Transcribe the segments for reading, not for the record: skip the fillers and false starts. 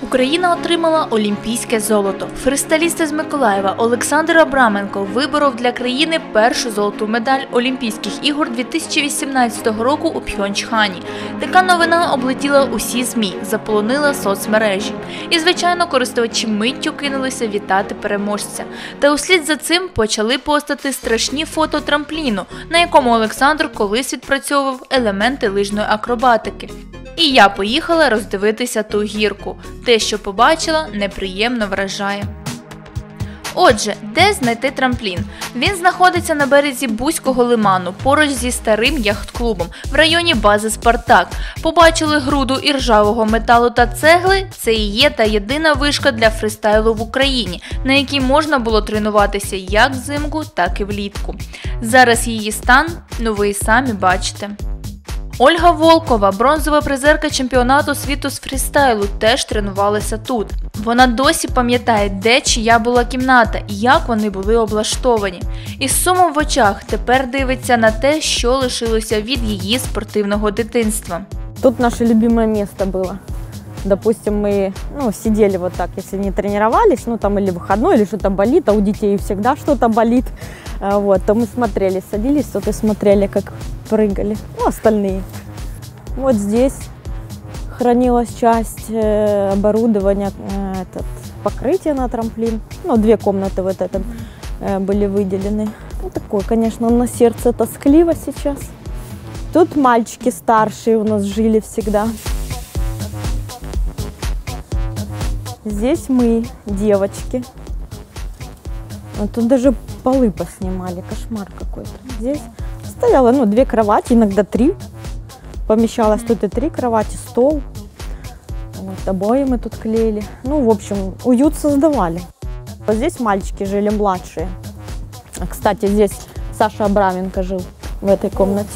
Україна отримала олімпійське золото. Фристайліст з Миколаєва Олександр Абраменко виборов для країни першу золоту медаль Олімпійських ігор 2018 року у Пхьончхані. Така новина облетіла усі ЗМІ, заполонила соцмережі. І, звичайно, користувачі миттю кинулися вітати переможця. Та услід за цим почали постати страшні фото трампліну, на якому Олександр колись відпрацьовував елементи лижної акробатики. І я поїхала роздивитися ту гірку. Те, що побачила, неприємно вражає. Отже, де знайти трамплін? Він знаходиться на березі Бузького лиману, поруч зі старим яхт-клубом, в районі бази «Спартак». Побачили груду іржавого металу та цегли – це і є та єдина вишка для фристайлу в Україні, на якій можна було тренуватися як взимку, так і влітку. Зараз її стан, ви і самі бачите. Ольга Волкова, бронзова призерка чемпіонату світу з фрістайлу, теж тренувалася тут. Вона досі пам'ятає, де чия була кімната і як вони були облаштовані. Із сумом в очах тепер дивиться на те, що лишилося від її спортивного дитинства. Тут наше любимое место было. Допустим, мы сидели вот так, если не тренировались, там или выходной, или что-то болит, а у детей всегда что-то болит, то мы смотрели, садились тут и смотрели, как прыгали, остальные. Вот здесь хранилась часть оборудования, покрытие на трамплин, 2 комнаты вот это были выделены. Такое, конечно, на сердце тоскливо сейчас. Тут мальчики старшие у нас жили всегда. Здесь мы, девочки. Тут даже полы поснимали, кошмар какой-то. Здесь стояло 2 кровати, иногда 3. Помещалось тут и 3 кровати, стол. Обои мы тут клеили. В общем, уют создавали. Вот здесь мальчики жили младшие. Кстати, здесь Саша Абраменко жил в этой комнате.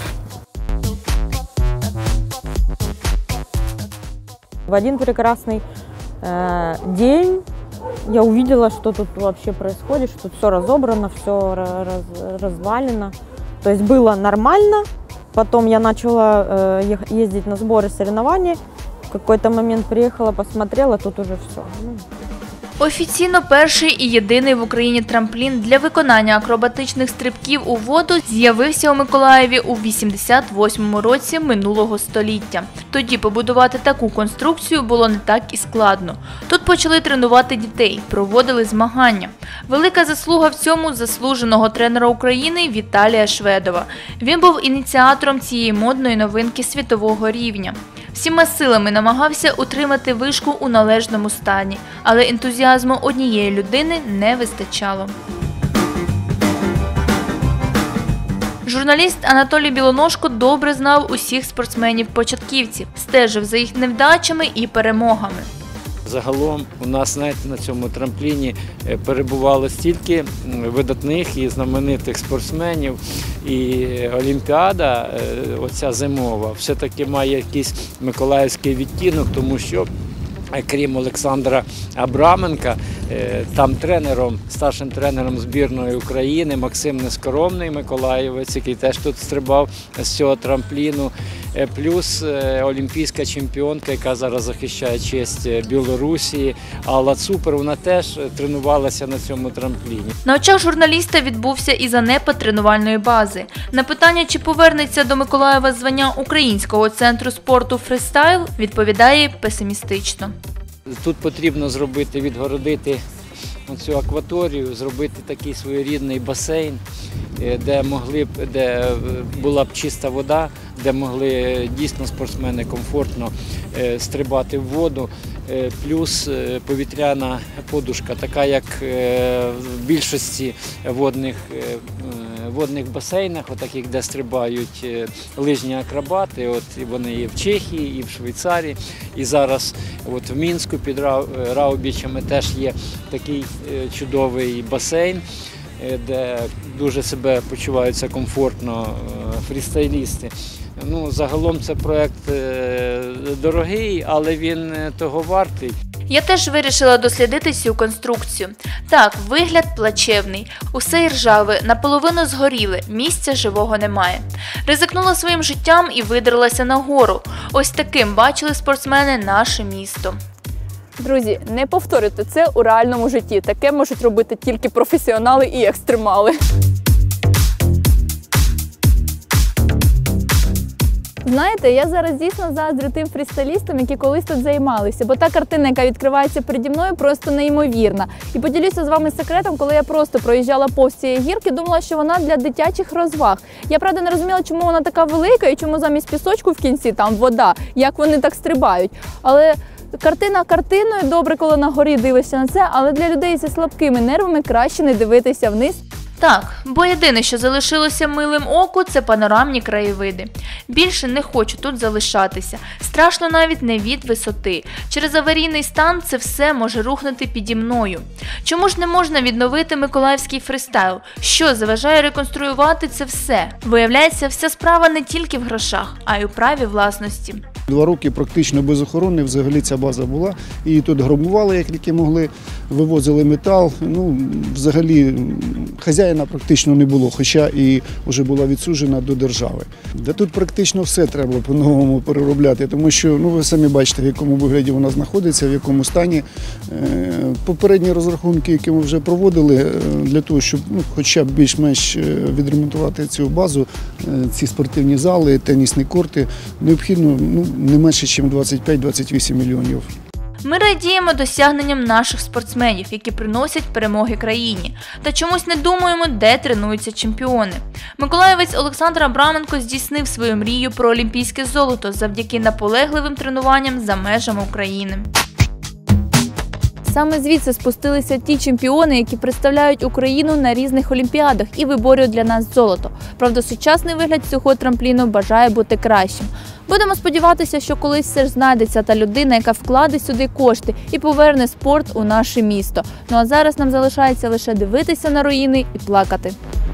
В один прекрасный день я увидела, что тут вообще происходит, что тут все разобрано, все развалено. То есть было нормально, потом я начала ездить на сборы соревнований, в какой-то момент приехала, посмотрела, тут уже все. Офіційно перший і єдиний в Україні трамплін для виконання акробатичних стрибків у воду з'явився у Миколаєві у 88-му році минулого століття. Тоді побудувати таку конструкцію було не так і складно. Тут почали тренувати дітей, проводили змагання. Велика заслуга в цьому заслуженого тренера України Віталія Шведова. Він був ініціатором цієї модної новинки світового рівня. Всіма силами намагався утримати вишку у належному стані, але ентузіазму однієї людини не вистачало. Журналіст Анатолій Білоножко добре знав усіх спортсменів-початківців, стежив за їх невдачами і перемогами. Загалом у нас, на цьому трампліні перебувало стільки видатних і знаменитих спортсменів, і Олімпіада, оця зимова, все-таки має якийсь миколаївський відтінок, тому що крім Олександра Абраменка, там старшим тренером збірної України Максим Нескоромний, миколаївець, який теж тут стрибав з цього трампліну, плюс олімпійська чемпіонка, яка зараз захищає честь Білорусі, Алла Цупер, вона теж тренувалася на цьому трампліні. На очах журналіста відбувся і занепад тренувальної бази. На питання, чи повернеться до Миколаєва звання Українського центру спорту фристайл, відповідає песимістично. Тут потрібно відгородити цю акваторію, зробити такий своєрідний басейн, де була б чиста вода, де могли дійсно спортсмени комфортно стрибати в воду, плюс повітряна подушка, така як в більшості водних басейнах, таких, де стрибають лижні акробати. І вони є в Чехії, і в Швейцарії, і зараз в Мінську під Раубічами теж є такий чудовий басейн, де дуже себе почуваються комфортно фрістайлісти. Загалом це проєкт дорогий, але він того вартий. Я теж вирішила дослідити цю конструкцію. Так, вигляд плачевний, усе іржаве, наполовину згоріле, місця живого немає. Ризикнула своїм життям і видралася нагору. Ось таким бачили спортсмени наше місто. Друзі, не повторюйте це у реальному житті. Таке можуть робити тільки професіонали і екстремали. Знаєте, я зараз дійсно заздрю тим фрістайлістам, які колись тут займалися, бо та картина, яка відкривається переді мною, просто неймовірна. І поділюся з вами секретом, коли я просто проїжджала повз цієї гірки, думала, що вона для дитячих розваг. Я, правда, не розуміла, чому вона така велика і чому замість пісочку в кінці там вода, як вони так стрибають. Але картина картиною, добре, коли на горі дивишся на це, але для людей зі слабкими нервами краще не дивитися вниз. Так, бо єдине, що залишилося милим оку, це панорамні краєвиди. Більше не хочу тут залишатися. Страшно навіть не від висоти. Через аварійний стан це все може рухнути піді мною. Чому ж не можна відновити миколаївський фристайл? Що заважає реконструювати це все? Виявляється, вся справа не тільки в грошах, а й у праві власності. 2 роки практично без охорони взагалі ця база була. Її тут грабували, як тільки могли, вивозили метал. Взагалі хазяїна практично не було, хоча і вже була відсуджена до держави. Тут практично все треба по-новому переробляти, тому що ви самі бачите, в якому вигляді вона знаходиться, в якому стані. Попередні розрахунки, які ми вже проводили, для того, щоб хоча б більш-менш відремонтувати цю базу, ці спортивні зали, тенісні корти, необхідно не менше, ніж 25-28 мільйонів. Ми радіємо досягненням наших спортсменів, які приносять перемоги країні. Та чомусь не думаємо, де тренуються чемпіони. Миколаївець Олександр Абраменко здійснив свою мрію про олімпійське золото завдяки наполегливим тренуванням за межами України. Саме звідси спустилися ті чемпіони, які представляють Україну на різних олімпіадах і виборюють для нас золото. Правда, сучасний вигляд цього трампліну бажає бути кращим. Будемо сподіватися, що колись все ж знайдеться та людина, яка вкладе сюди кошти і поверне спорт у наше місто. Ну а зараз нам залишається лише дивитися на руїни і плакати.